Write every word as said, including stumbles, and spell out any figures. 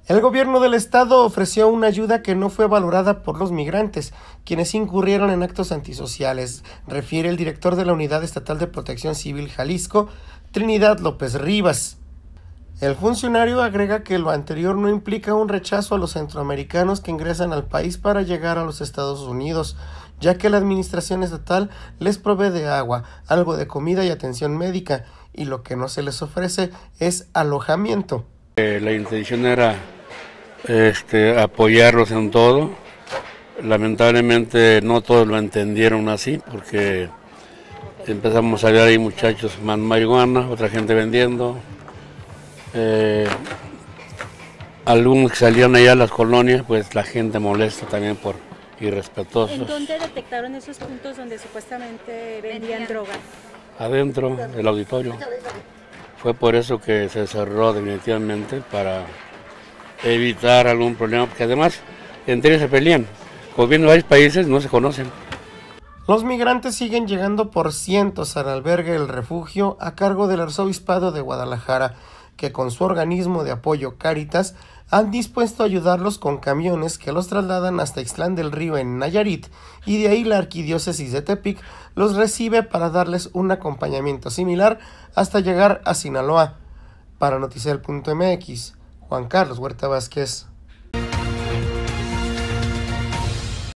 El gobierno del estado ofreció una ayuda que no fue valorada por los migrantes, quienes incurrieron en actos antisociales, refiere el director de la Unidad Estatal de Protección Civil Jalisco, Trinidad López Rivas. El funcionario agrega que lo anterior no implica un rechazo a los centroamericanos que ingresan al país para llegar a los Estados Unidos, ya que la administración estatal les provee de agua, algo de comida y atención médica, y lo que no se les ofrece es alojamiento. Eh, la intención era este, apoyarlos en todo. Lamentablemente no todos lo entendieron así, porque empezamos a ver ahí muchachos más marihuana, otra gente vendiendo. Eh, algunos que salían allá a las colonias, pues la gente molesta también por irrespetuosos. ¿En dónde detectaron esos puntos donde supuestamente vendían droga? Adentro del auditorio. Fue por eso que se cerró definitivamente, para evitar algún problema, porque además entre ellos se pelean. Como vienen varios países, no se conocen. Los migrantes siguen llegando por cientos al albergue El Refugio a cargo del Arzobispado de Guadalajara, que con su organismo de apoyo Cáritas han dispuesto a ayudarlos con camiones que los trasladan hasta Ixtlán del Río en Nayarit, y de ahí la Arquidiócesis de Tepic los recibe para darles un acompañamiento similar hasta llegar a Sinaloa. Para Noticiel punto M X, Juan Carlos Huerta Vázquez.